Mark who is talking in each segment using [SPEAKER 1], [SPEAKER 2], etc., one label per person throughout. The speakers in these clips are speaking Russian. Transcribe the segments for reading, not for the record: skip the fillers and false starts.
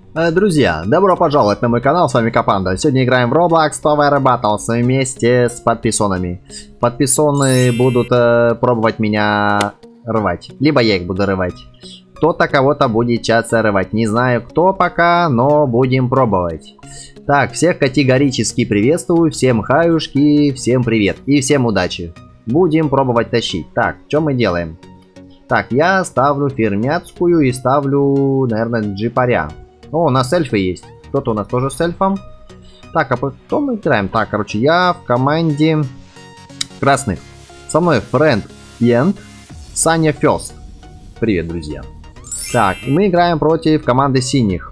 [SPEAKER 1] Друзья, добро пожаловать на мой канал, с вами Капанда. Сегодня играем в Roblox Tower Battles вместе с подписонами. Подписоны будут пробовать меня рвать, либо я их буду рвать. Кто-то кого-то будет часто рвать, не знаю кто пока, но будем пробовать. Так, всех категорически приветствую, всем хаюшки, всем привет и всем удачи. Будем пробовать тащить. Так, что мы делаем? Так, я ставлю фермятскую и ставлю, наверное, джипаря. О, у нас эльфы есть. Кто-то у нас тоже с эльфом. Так, а потом мы играем. Так, короче, я в команде красных. Со мной Френд Йент, Саня Фёст. Привет, друзья. Так, мы играем против команды синих.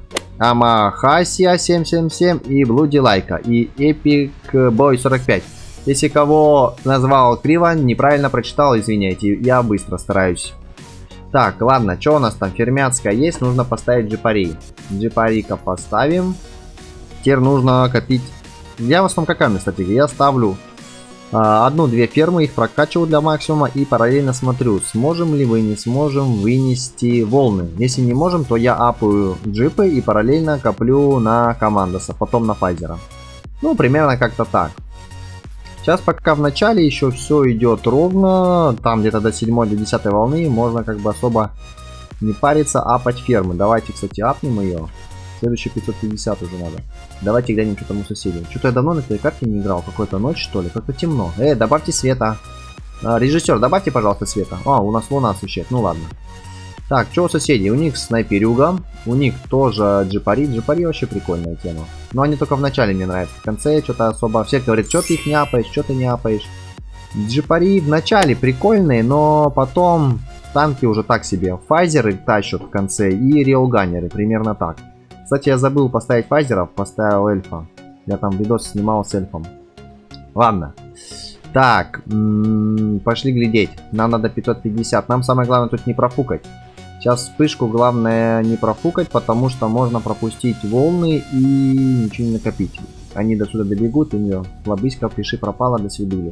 [SPEAKER 1] Амахасия 777 и Блуди Лайка. И Эпик Бой 45. Если кого назвал криво, неправильно прочитал, извиняйте. Я быстро стараюсь. Так, ладно, что у нас там? Фермятская есть, нужно поставить джипари. Джипарика поставим. Теперь нужно копить. Я в основном какая у меня стратегия? Я ставлю одну-две фермы, их прокачиваю для максимума и параллельно смотрю, сможем ли мы, не сможем вынести волны. Если не можем, то я апаю джипы и параллельно коплю на командоса, потом на файзера. Ну, примерно как-то так. Сейчас пока в начале еще все идет ровно, там где-то до 7-10 волны можно как бы особо не париться, апать фермы. Давайте, кстати, апнем ее. Следующий 550 уже надо. Давайте глянем, что там у соседей. Что-то я давно на этой карте не играл, какой-то ночь что ли, как-то темно. Добавьте света. Режиссер, добавьте, пожалуйста, света. У нас луна освещает, ну ладно. Так, что у соседей? У них снайперюга, у них тоже джипари. Джипари вообще прикольная тема. Но они только в начале мне нравятся. В конце что-то особо... Все говорят, что ты их не апаешь, что ты не апаешь. Джипари в начале прикольные, но потом танки уже так себе. Файзеры тащат в конце и рейлганеры, примерно так. Кстати, я забыл поставить файзеров, поставил эльфа. Я там видос снимал с эльфом. Ладно. Так, пошли глядеть. Нам надо 550. Нам самое главное тут не профукать. Сейчас вспышку главное не профукать, потому что можно пропустить волны и ничего не накопить. Они до сюда добегут, и нее лобыська, пиши пропала, до свидули.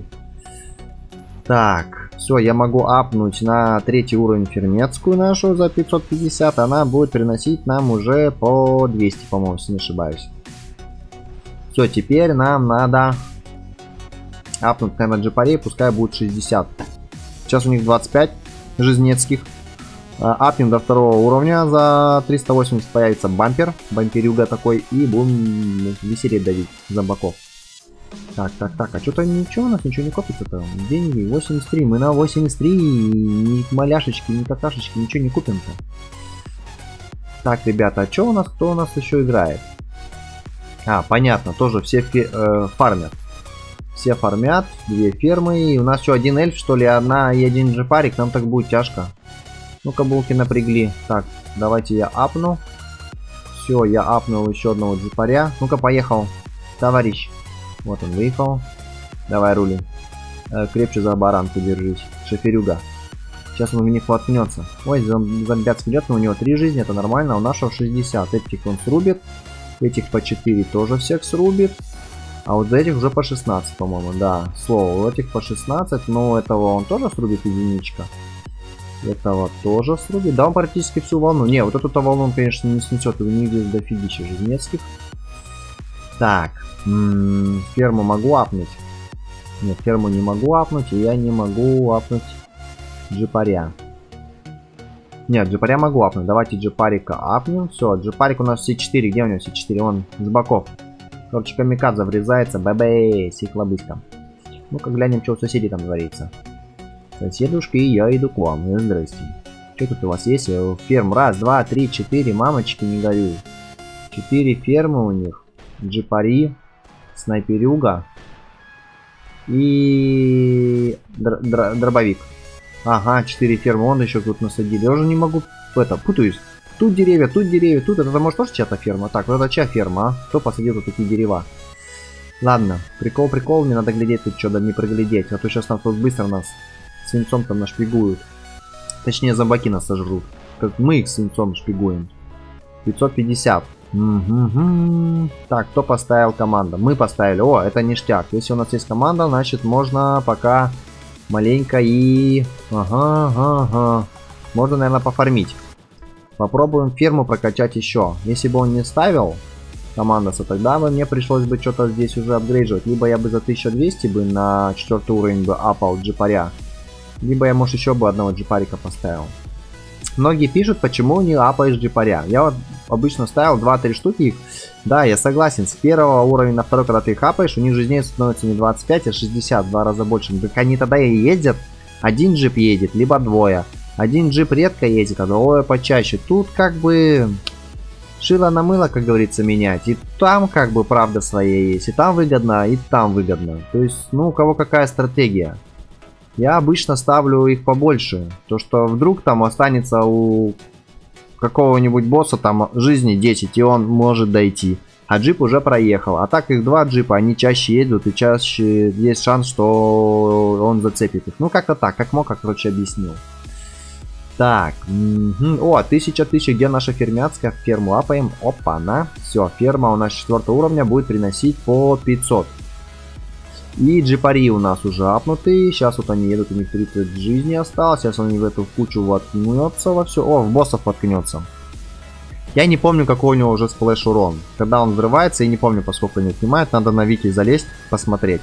[SPEAKER 1] Так, все, я могу апнуть на 3-й уровень ферметскую нашу за 550. Она будет приносить нам уже по 200, по-моему, если не ошибаюсь. Все, теперь нам надо апнуть, наверное, джипарей, пускай будет 60. Сейчас у них 25 жизнецких. Апнем до 2-го уровня, за 380 появится бампер, бамперюга такой, и будем веселее давить зомбаков. Так, а что-то ничего, у нас ничего не копится-то. Деньги 83, мы на 83, ни маляшечки, ни какашечки, ничего не купим-то. Так, ребята, а что у нас, кто у нас еще играет? Понятно, тоже все фармят. Все фармят, 2 фермы, и у нас еще один эльф, что ли, одна и один джипарик, нам так будет тяжко. Ну-ка, булки напрягли. Так, давайте я апну. Все, я апнул еще одного джипаря. Ну-ка, поехал, товарищ. Вот он выехал. Давай рулим. Крепче за баранку держись. Шоферюга. Сейчас он в них воткнется. Ой, зомбят вперед, но у него 3 жизни, это нормально. У нашего 60. Этих он срубит. Этих по 4 тоже всех срубит. А вот за этих уже по 16, по-моему. Да, слово. У этих по 16, но этого он тоже срубит, единичка. Этого тоже срубит. Да, он практически всю волну. Не, вот эту волну он, конечно, не снесет. У них здесь дофигища жизнецких. Так. Ферму могу апнуть? Нет, ферму не могу апнуть. И я не могу апнуть джипаря. Нет, джипаря могу апнуть. Давайте джипарика апнем. Все, джипарик у нас все 4. Где у него все 4? Он с боков. Короче, камикадзе врезается. Бэбэй, с их лобыськом. Ну-ка глянем, что у соседей там творится. Соседушки, я иду к вам. Здрасте. Что тут у вас есть? Ферм. 1, 2, 3, 4. Мамочки, не горю. 4 фермы у них. Джипари. Снайперюга. И дробовик. Ага, 4 фермы. Он еще тут насадили. Я уже не могу... путаюсь. Тут деревья, тут деревья, тут. Это может тоже чья-то ферма? Так, вот это чья ферма, а? Кто посадил тут такие дерева? Ладно, прикол, мне надо глядеть тут что-то, не проглядеть. А то сейчас нам тут быстро нас свинцом там нашпигуют. Точнее, зомбаки нас сожрут. Как мы их свинцом шпигуем. 550. Так, кто поставил команду? Мы поставили. О, это ништяк. Если у нас есть команда, значит можно пока маленько и... Ага. Можно, наверное, пофармить. Попробуем ферму прокачать еще. Если бы он не ставил командоса, тогда бы мне пришлось бы что-то здесь уже апгрейдживать. Либо я бы за 1200 бы на 4 уровень бы апал джипаря. Либо я, может, еще бы одного джипарика поставил. Многие пишут, почему не апаешь джипаря. Я вот обычно ставил 2-3 штуки их. Да, я согласен, с первого уровня на второй, когда ты их апаешь, у них жизней становится не 25, а 60, в 2 раза больше. Так они тогда и ездят. Один джип едет, либо двое. Один джип редко ездит, а другое почаще. Тут как бы шило на мыло, как говорится, менять. И там как бы правда своя есть. И там выгодно, и там выгодно. То есть, ну, у кого какая стратегия. Я обычно ставлю их побольше. То, что вдруг там останется у какого-нибудь босса там жизни 10, и он может дойти. А джип уже проехал. А так их 2 джипа, они чаще едут, и чаще есть шанс, что он зацепит их. Ну, как-то так, как мог, как, короче, объяснил. Так, о, 1000, где наша фермяцкая? Ферму апаем, опа-на. Все, ферма у нас 4 уровня будет приносить по 500. И джипари у нас уже апнуты. Сейчас вот они едут, у них 30 жизни осталось. Сейчас они в эту кучу воткнется во все. О, в боссов воткнется. Я не помню, какой у него уже сплэш урон. Когда он взрывается, я не помню, поскольку они снимают. Надо на Вики залезть, посмотреть.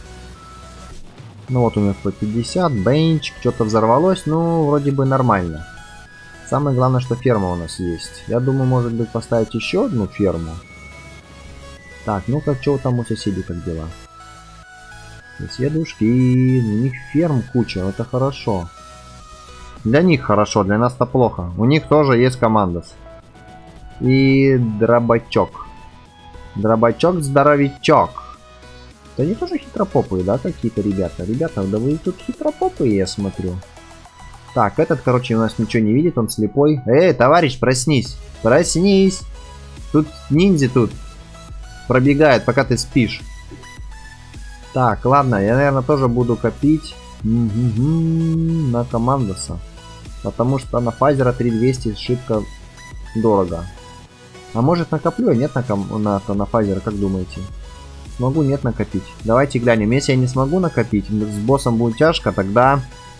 [SPEAKER 1] Ну вот у него 150, бенчик, что-то взорвалось. Ну, вроде бы нормально. Самое главное, что ферма у нас есть. Я думаю, может быть, поставить еще одну ферму. Так, ну-ка, что там у соседей, как дела? Соседушки, у них ферм куча, это хорошо. Для них хорошо, для нас-то плохо. У них тоже есть командос. И дробачок. Дробачок-здоровичок. Да они тоже хитропопые, да, какие-то ребята? Ребята, да вы тут хитропопые, я смотрю. Так, этот, короче, у нас ничего не видит, он слепой. Эй, товарищ, проснись. Проснись. Тут ниндзя тут пробегает, пока ты спишь. Так, ладно, я, наверное, тоже буду копить на командоса. Потому что на фазера 3200 шибко дорого. А может накоплю, а нет на фазера, как думаете? Смогу, нет накопить. Давайте глянем. Если я не смогу накопить, с боссом будет тяжко, тогда...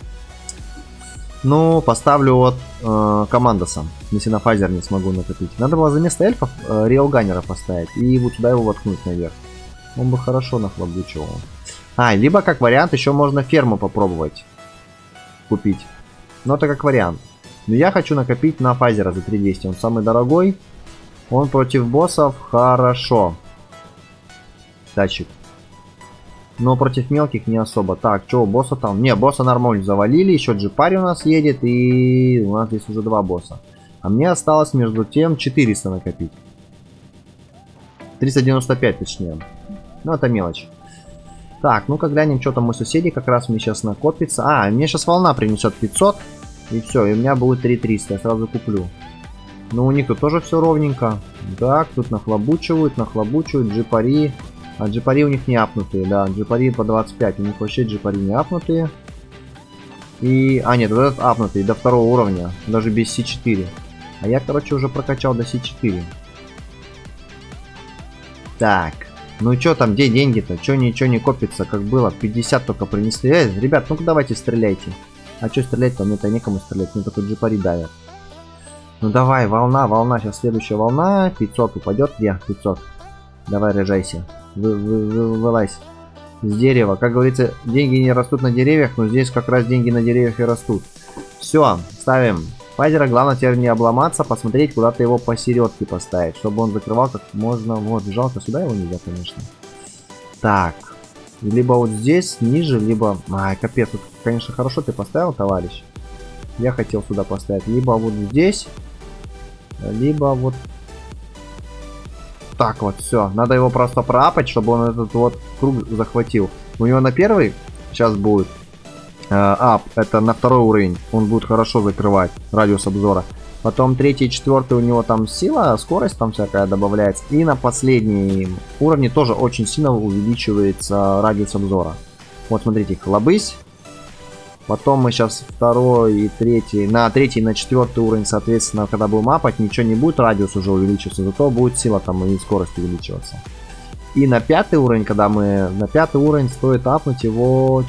[SPEAKER 1] Ну, поставлю вот командоса. Если на фазер не смогу накопить. Надо было за место эльфов реалганера поставить. И вот сюда его воткнуть наверх. Он бы хорошо нахлобучивал. Либо как вариант еще можно ферму попробовать купить. Но это как вариант. Но я хочу накопить на фазера за 3200. Он самый дорогой. Он против боссов хорошо. Датчик. Но против мелких не особо. Так, что у босса там? Не, босса нормально завалили. Еще джипари у нас едет. И у нас здесь уже 2 босса. А мне осталось между тем 400 накопить. 395 точнее. Ну, это мелочь. Так, ну-ка глянем, что там у соседей. Как раз мне сейчас накопится. Мне сейчас волна принесет 500. И все, и у меня будет 3300. Я сразу куплю. Но у них тут тоже все ровненько. Так, тут нахлобучивают, джипари. А джипари у них не апнутые, да. Джипари по 25. У них вообще джипари не апнутые. И... нет, вот этот апнутый до 2 уровня. Даже без C4. А я, короче, уже прокачал до C4. Так. Ну что там, где деньги-то? Че ничего не копится, как было? 50 только принесли. Ребят, ну-ка давайте стреляйте. А что стрелять-то? Мне-то некому стрелять. Мне только джипари давят. Ну давай, волна. Сейчас следующая волна. 500 упадет. Где? 500. Давай, рожайся. Вылазь. С дерева. Как говорится, деньги не растут на деревьях, но здесь как раз деньги на деревьях и растут. Все, ставим. Фазера, главное теперь не обломаться, посмотреть, куда-то его посередке поставить, чтобы он закрывал как можно. Вот, жалко, сюда его нельзя, конечно. Так. Либо вот здесь, ниже, либо... капец, тут, конечно, хорошо ты поставил, товарищ. Я хотел сюда поставить. Либо вот здесь, либо вот... Так вот, все. Надо его просто проапать, чтобы он этот вот круг захватил. У него на первый сейчас будет ап, это на 2 уровень. Он будет хорошо закрывать радиус обзора. Потом 3 и 4 у него там сила, скорость там всякая добавляется. И на последнем уровне тоже очень сильно увеличивается радиус обзора. Вот смотрите, хлобысь. Потом мы сейчас 2 и 3, на 3 и на 4 уровень, соответственно, когда будем мапать, ничего не будет, радиус уже увеличиваться, зато будет сила там и скорость увеличиваться. И на 5 уровень, когда мы... На 5 уровень стоит апнуть его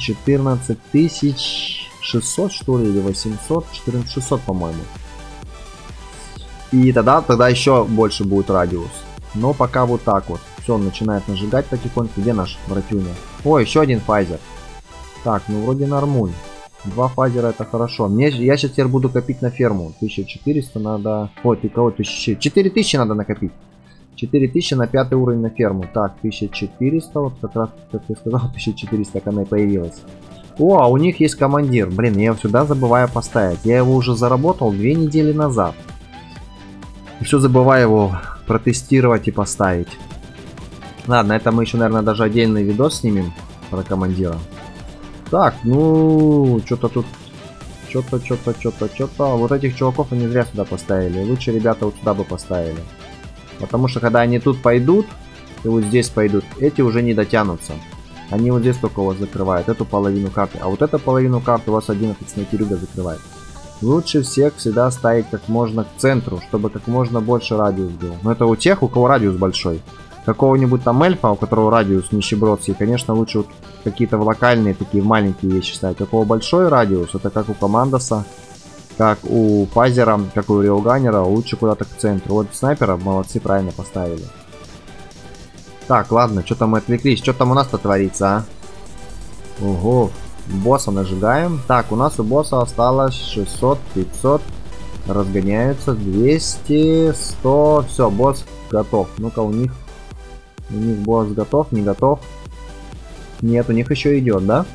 [SPEAKER 1] 14600, что ли, или 800, 14600, по-моему. И тогда еще больше будет радиус. Но пока вот так вот. Все, он начинает нажигать потихоньку. Где наш братюня? Ой, еще один файзер. Так, ну вроде нормуль. 2 файзера это хорошо. Я сейчас теперь буду копить на ферму. 1400 надо... Ой, ты кого? 4000 надо накопить. 4000 на 5 уровень на ферму. Так, 1400. Вот как раз, как ты сказал, 1400, как она и появилась. О, а у них есть командир. Блин, я его сюда забываю поставить. Я его уже заработал 2 недели назад. И все забываю его протестировать и поставить. Ладно, это мы еще, наверное, даже отдельный видос снимем про командира. Так, ну, что-то тут... Что-то. Вот этих чуваков они зря сюда поставили. Лучше ребята вот сюда бы поставили. Потому что когда они тут пойдут, и вот здесь пойдут, эти уже не дотянутся. Они вот здесь только у вас закрывают, эту половину карты. А вот эту половину карты у вас 11 снайперюга закрывает. Лучше всех всегда ставить как можно к центру, чтобы как можно больше радиус был. Но это у тех, у кого радиус большой. Какого-нибудь там эльфа, у которого радиус нищебродский, конечно, лучше вот какие-то локальные такие маленькие вещи ставить. У кого большой радиус, это как у Командоса, как у Фазера, как у Риоганера, лучше куда-то к центру. Вот снайпера молодцы, правильно поставили. Так, ладно, что-то мы отвлеклись. Что там у нас-то творится, а? Ого, босса нажигаем. Так, у нас у босса осталось 600, 500. Разгоняются, 200, 100. Все, босс готов. Ну-ка, у них босс готов, не готов. Нет, у них еще идет, да?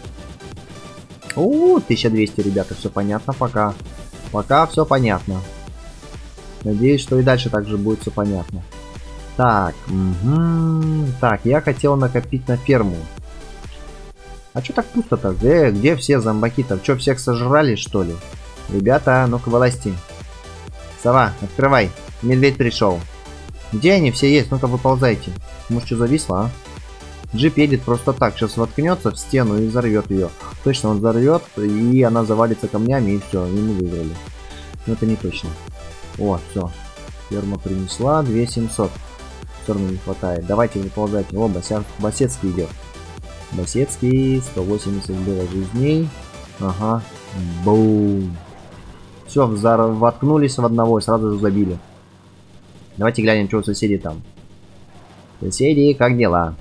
[SPEAKER 1] 1200, ребята, все понятно пока. Пока все понятно. Надеюсь, что и дальше также будет все понятно. Так, так, я хотел накопить на ферму. А что так пусто-то? Где все зомбаки-то? Что, всех сожрали, что ли? Ребята, ну-ка, вылазьте. Сова, открывай. Медведь пришел. Где они все есть? Ну-ка, выползайте. Может, что зависло, а? Джип едет просто так. Сейчас воткнется в стену и взорвет ее. Точно, он взорвет, и она завалится камнями, и все, и мы выиграли. Но это не точно. О, все. Ферма принесла 2700. Все равно не хватает. Давайте выползайте. О, Басецкий идет. Басецкий, 180 было жизней. Ага. Бум. Все, воткнулись в одного и сразу же забили. Давайте глянем, что у соседей там. Соседи, как дела?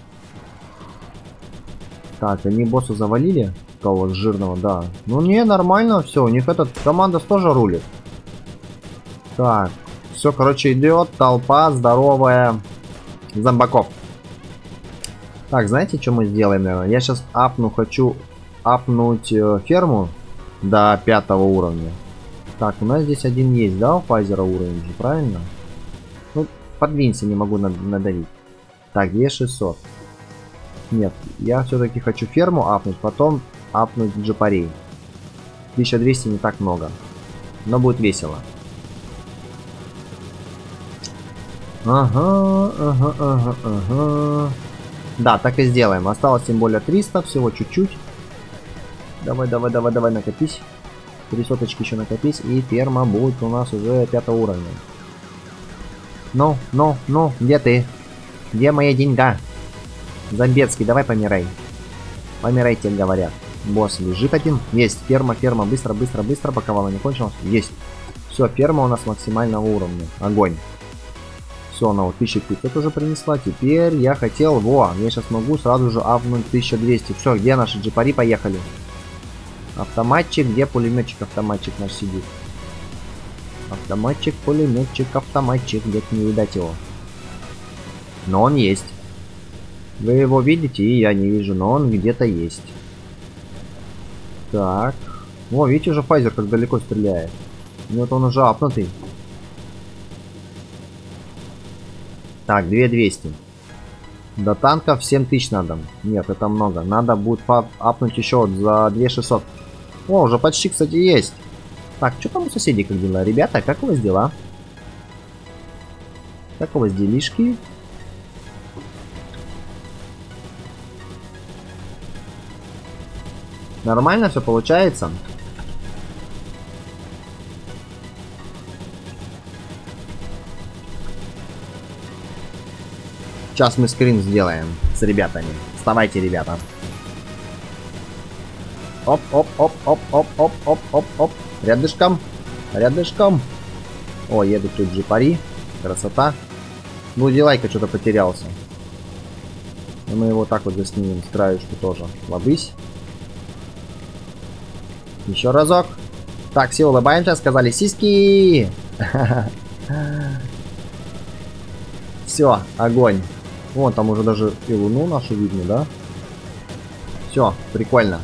[SPEAKER 1] Так, они босса завалили? Кого жирного, да. Ну не, нормально все. У них этот команда тоже рулит. Так. Все, короче, идет толпа здоровая зомбаков. Так, знаете, что мы сделаем, наверное? Я сейчас хочу апнуть ферму до 5 уровня. Так, у нас здесь один есть, да, у Файзера уровень же, правильно? Ну, подвинься, не могу надавить. Так, где 600? Нет, я все-таки хочу ферму апнуть, потом апнуть джипарей. 1200 не так много, но будет весело. Ага. Да, так и сделаем. Осталось тем более 300, всего чуть-чуть. Давай, накопись. 3 соточки еще накопись, и ферма будет у нас уже 5 уровня. Ну, где ты? Где моя деньга? Зомбецкий, давай помирай. Помирай, тебе говорят. Босс лежит один. Есть, ферма, быстро, пока вала не кончилась. Есть. Все, ферма у нас максимального уровня. Огонь. Все, она вот 1500 уже принесла. Теперь я хотел, я сейчас могу сразу же апнуть 1200. Все, где наши джипари? Поехали. Автоматчик, где пулеметчик? Автоматчик наш сидит. Автоматчик, пулеметчик, автоматчик. Где-то не видать его. Но он есть. Вы его видите, и я не вижу, но он где-то есть. Так. О, видите, уже Файзер как далеко стреляет. Вот он уже апнутый. Так, 2200. До танков 7000 надо. Нет, это много. Надо будет апнуть еще вот за 2600. О, уже почти, кстати, есть. Так, что там у соседей как дела? Ребята, как у вас дела? Как у вас делишки? Нормально все получается? Сейчас мы скрин сделаем с ребятами. Вставайте, ребята. Оп. Рядышком. О, едут тут джипари. Красота. Ну, Дилайка что-то потерялся. И мы его так вот заснимем. С краешку тоже. Лобысь. Еще разок. Так, все, улыбаемся. Сказали сиськи. Все, огонь. Вон, там уже даже и луну нашу видно, да? Все, прикольно.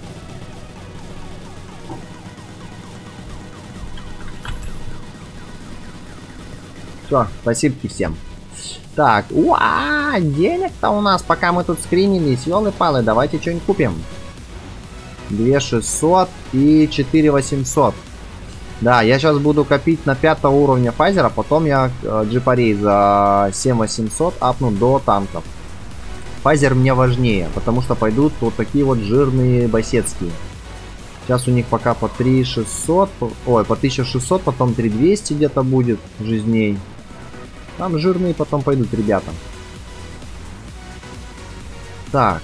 [SPEAKER 1] Все, спасибо всем. Так, уа, денег-то у нас, пока мы тут скринились, ёлы-палы, давайте что-нибудь купим. 2600 и 4800. Да, я сейчас буду копить на 5 уровня файзера, потом я джипарей за 7800 апну до танков. Файзер мне важнее, потому что пойдут вот такие вот жирные басетские. Сейчас у них пока по 3600, ой, по 1600, потом 3200 где-то будет жизней. Там жирные потом пойдут, ребята. Так.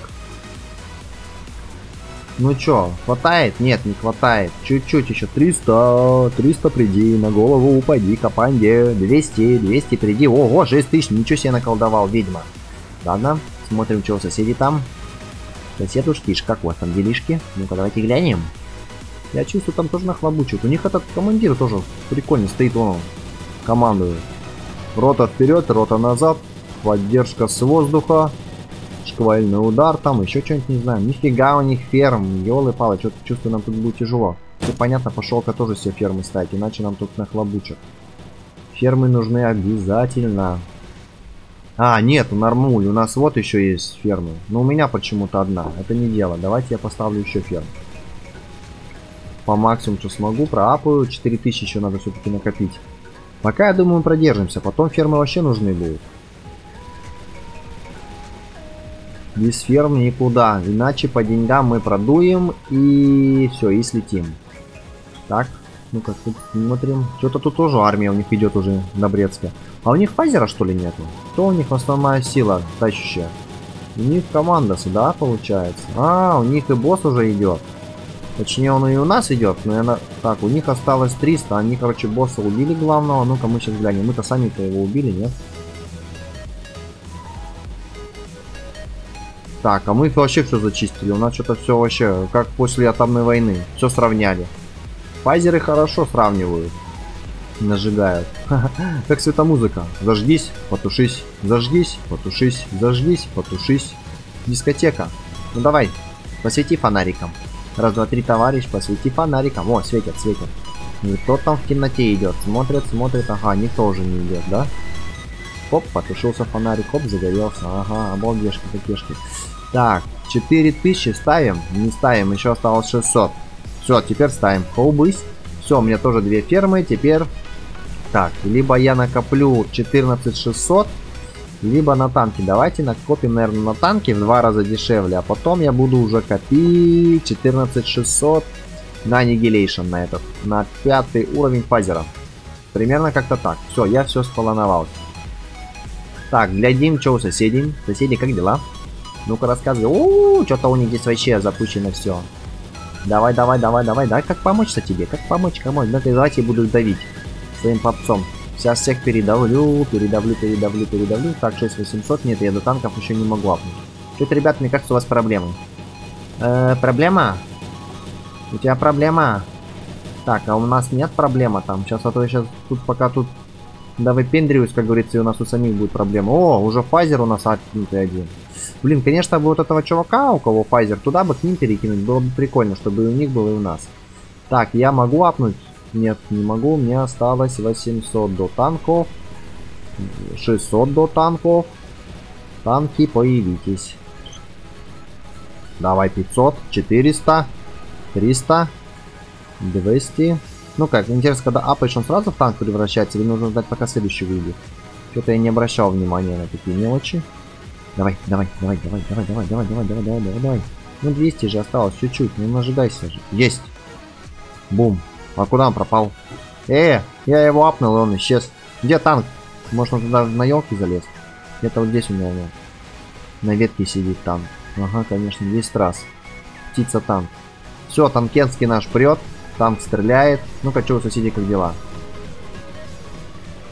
[SPEAKER 1] Ну чё, хватает? Нет, не хватает. Чуть-чуть еще. 300, 300 приди, на голову упади, капанде. 200, 200 приди. Ого, 6000, ничего себе наколдовал, ведьма. Ладно, смотрим, что у соседей там. Соседушки, как у вас там делишки? Ну-ка, давайте глянем. Я чувствую, там тоже нахлобучивают. У них этот командир тоже прикольно стоит, он командует. Рота вперед, рота назад. Поддержка с воздуха. Шквальный удар, там еще что-нибудь, не знаю. Нифига у них ферм, ёлы-палы, что-то чувствую, нам тут будет тяжело. Все понятно, пошел-ка тоже все фермы ставить, иначе нам тут нахлобучат. Фермы нужны обязательно. А, нет, нормуль, у нас вот еще есть фермы. Но у меня почему-то одна, это не дело. Давайте я поставлю еще ферму. По максимуму, что смогу, проапаю. 4000 еще надо все-таки накопить. Пока, я думаю, мы продержимся, потом фермы вообще нужны будут. Без ферм никуда, иначе по деньгам мы продуем и все, и слетим. Так, ну-ка тут смотрим. Что-то тут тоже армия у них идет уже на Брестке. А у них файзера что ли нету? Кто у них основная сила тащущая? У них команда сюда получается. А, у них и босс уже идет. Точнее, он и у нас идет, но я так, у них осталось 300, они, короче, босса убили главного. Ну-ка мы сейчас глянем, мы-то сами-то его убили, нет? Так, а мы вообще все зачистили. У нас что-то все вообще как после атомной войны. Все сравняли. Файзеры хорошо сравнивают. Нажигают. Как светомузыка. Зажгись, потушись. Зажгись, потушись. Зажгись, потушись. Дискотека. Ну давай, посвети фонариком. Раз, два, три, товарищ, посвети фонариком. О, светят, светят. И кто там в темноте идет? Смотрит, смотрит. Ага, никто уже не идет, да? Хоп, потушился фонарик, хоп, загорелся. Ага, обалдешки, такешки. Так, 4000 ставим? Не ставим, еще осталось 600. Все, теперь ставим. Хоубысь. Все, у меня тоже две фермы. Теперь, так, либо я накоплю 14600, либо на танки. Давайте накопим, наверное, на танки в 2 раза дешевле. А потом я буду уже копить 14600 на Annihilation, на этот, на 5 уровень фазера. Примерно как-то так. Все, я все сплановал. Так, глядим, что у соседей. Соседи, как дела? Ну-ка, рассказывай. Что-то у них здесь вообще запущено все. Давай, давай, давай, давай. Давай, как помочь-то тебе? Как помочь, кому? Давайте я буду давить своим попцом. Сейчас всех передавлю, передавлю, передавлю, передавлю. Так, 6800. Нет, я до танков еще не могу апнуть. Что-то, ребят, мне кажется, у вас проблемы. Проблема? У тебя проблема? Так, а у нас нет проблемы там. Сейчас, а то я сейчас тут пока тут... Да выпендриваюсь, как говорится, и у нас у самих будет проблема. О, уже файзер у нас апнутый один. Блин, конечно, бы вот этого чувака, у кого файзер, туда бы к ним перекинуть. Было бы прикольно, чтобы и у них было, и у нас. Так, я могу апнуть? Нет, не могу. Мне осталось 800 до танков. 600 до танков. Танки, появитесь. Давай 500, 400, 300, 200... Ну как, интересно, когда апаешь, он сразу в танк превращается, или нужно ждать, пока следующий выйдет? Что-то я не обращал внимания на такие мелочи. Давай, давай, давай, давай, давай, давай, давай, давай, давай, давай, давай, давай. Ну 200 же осталось, чуть-чуть, не нажигайся же. Есть. Бум. А куда он пропал? Я его апнул, и он исчез. Где танк? Может, он туда на елке залез? Где-то вот здесь у него на ветке сидит танк. Ага, конечно, 10 раз. Птица танк. Все, танкенский наш прет. Танк стреляет. Ну-ка, что у соседей, как дела?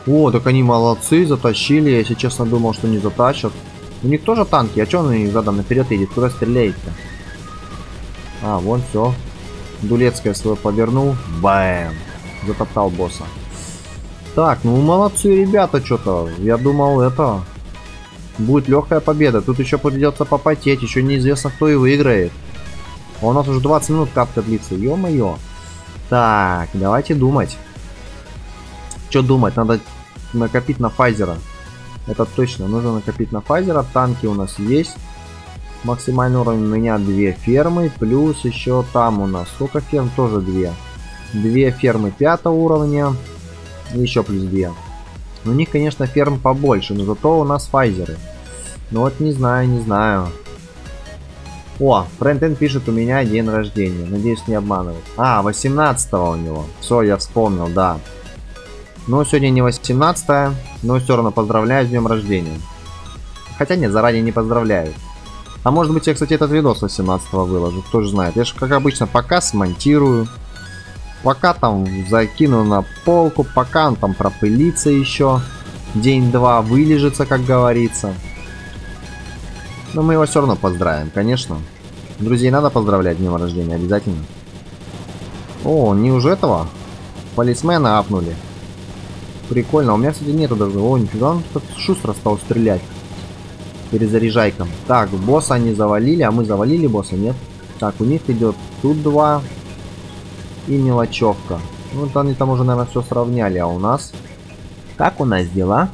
[SPEAKER 1] О, так они молодцы, затащили. Я, если честно, думал, что не затащат. У них тоже танки, а чё он их задом наперед едет? Куда стреляет-то? А, вон все. Дулецкая свой повернул. Бэм. Затоптал босса. Так, ну молодцы ребята что-то. Я думал, это... будет легкая победа. Тут еще придется попотеть. Еще неизвестно, кто и выиграет. А у нас уже 20 минут катка длится. Ё-моё. Так, давайте думать. Что думать? Надо накопить на Файзера. Это точно. Нужно накопить на Файзера. Танки у нас есть. Максимальный уровень у меня 2 фермы. Плюс еще там у нас. Сколько ферм? Тоже 2. 2 фермы 5 уровня. И еще плюс 2. У них, конечно, ферм побольше. Но зато у нас Файзеры. Ну вот не знаю, не знаю. О, Френтен пишет, у меня день рождения. Надеюсь, не обманывает. А, 18-го у него. Все, я вспомнил, да. Но сегодня не 18, но все равно поздравляю с днем рождения. Хотя нет, заранее не поздравляю. А может быть, я, кстати, этот видос 18-го выложу, кто же знает. Я же, как обычно, пока смонтирую. Пока там закину на полку, пока он там пропылится еще. День-два вылежится, как говорится. Но мы его все равно поздравим, конечно. Друзей надо поздравлять с днем рождения, обязательно. О, не уже этого? Полисмена апнули. Прикольно, у меня, кстати, нету даже. О, нифига, он так шустро стал стрелять. Перезаряжайком. Так, босса они завалили, а мы завалили босса, нет? Так, у них идет тут 2. И мелочевка. Ну, они там уже, наверное, все сравняли, а у нас... Как у нас дела?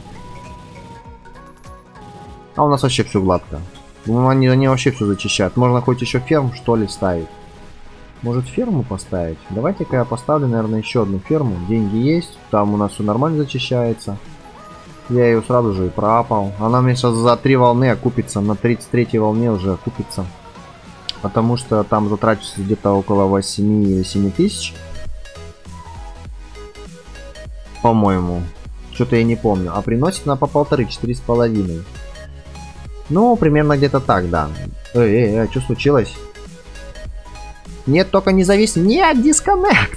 [SPEAKER 1] А у нас вообще все гладко. Ну, они вообще все зачищают. Можно хоть еще ферм, что ли, ставить. Может, ферму поставить? Давайте-ка я поставлю, наверное, еще одну ферму. Деньги есть. Там у нас все нормально зачищается. Я ее сразу же и проапал. Она мне сейчас за 3 волны окупится. На 33-й волне уже окупится. Потому что там затрачивается где-то около 8 или 7 тысяч. По-моему. Что-то я не помню. А приносит она по 1,5-4,5. Ну, примерно где-то так, да. Эй, что случилось? Нет, только не завис. Нет, дисконнект.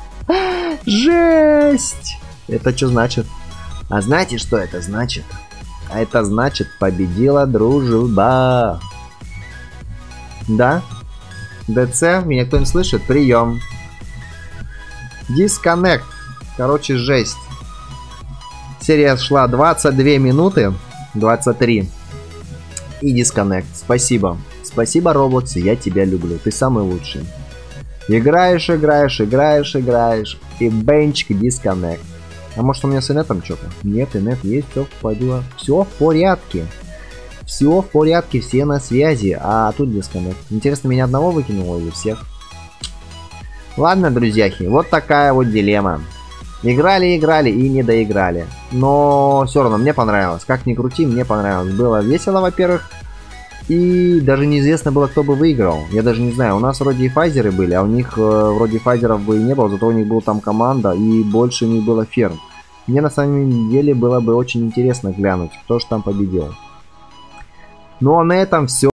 [SPEAKER 1] Жесть. Это что значит? А знаете, что это значит? А это значит, победила дружба. Да? ДЦ, меня кто-нибудь слышит? Прием. Дисконнект. Короче, жесть. Серия шла 22 минуты. 23. И дисконнект. Спасибо. Спасибо, Roblox, я тебя люблю. Ты самый лучший. Играешь, играешь, играешь, играешь. И бенчик дисконнект. А может у меня с инетом что-то? Нет, инет есть, все впадило. Все в порядке. Все в порядке, все на связи. А тут дисконнект. Интересно, меня одного выкинуло или всех? Ладно, друзьяхи, вот такая вот дилемма. Играли и не доиграли. Но все равно мне понравилось. Как ни крути, мне понравилось. Было весело, во-первых. И даже неизвестно было, кто бы выиграл. Я даже не знаю, у нас вроде и файзеры были, а у них вроде файзеров бы и не было, зато у них была там команда и больше у них было ферм. Мне на самом деле было бы очень интересно глянуть, кто же там победил. Ну а на этом все.